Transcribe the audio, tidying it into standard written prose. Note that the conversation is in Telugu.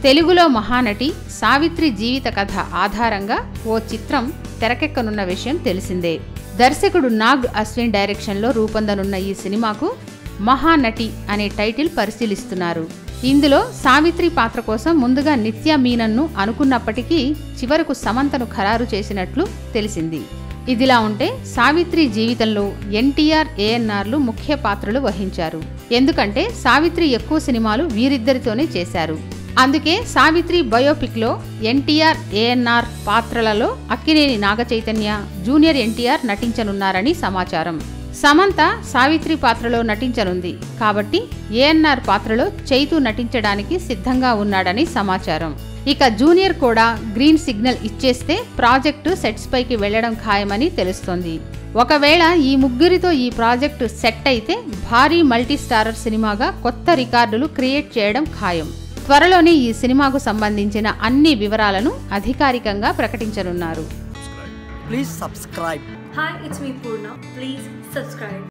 తెలుగులో మహానటి సావిత్రి జీవిత కథ ఆధారంగా ఓ చిత్రం తెరకెక్కనున్న విషయం తెలిసిందే. దర్శకుడు నాగ్ అశ్విన్ డైరెక్షన్లో రూపొందనున్న ఈ సినిమాకు మహానటి అనే టైటిల్ పరిశీలిస్తున్నారు. ఇందులో సావిత్రి పాత్ర కోసం ముందుగా నిత్యా మీనన్ను అనుకున్నప్పటికీ చివరకు సమంతను ఖరారు చేసినట్లు తెలిసింది. ఇదిలా ఉంటే సావిత్రి జీవితంలో ఎన్టీఆర్, ఏఎన్ఆర్లు ముఖ్య పాత్రలు వహించారు. ఎందుకంటే సావిత్రి ఎక్కువ సినిమాలు వీరిద్దరితోనే చేశారు. అందుకే సావిత్రి బయోపిక్లో ఎన్టీఆర్, ఏఎన్ఆర్ పాత్రలలో అక్కినేని నాగచైతన్య, జూనియర్ ఎన్టీఆర్ నటించనున్నారని సమాచారం. సమంత సావిత్రి పాత్రలో నటించనుంది కాబట్టి ఏఎన్ఆర్ పాత్రలో చైతు నటించడానికి సిద్ధంగా ఉన్నాడని సమాచారం. ఇక జూనియర్ కూడా గ్రీన్ సిగ్నల్ ఇచ్చేస్తే ప్రాజెక్టు సెట్స్ పైకి వెళ్లడం ఖాయమని తెలుస్తోంది. ఒకవేళ ఈ ముగ్గురితో ఈ ప్రాజెక్టు సెట్ అయితే భారీ మల్టీ స్టారర్ సినిమాగా కొత్త రికార్డులు క్రియేట్ చేయడం ఖాయం. త్వరలోనే ఈ సినిమాకు సంబంధించిన అన్ని వివరాలను అధికారికంగా ప్రకటించనున్నారు. Please subscribe. Hi, it's me Purna. Please subscribe.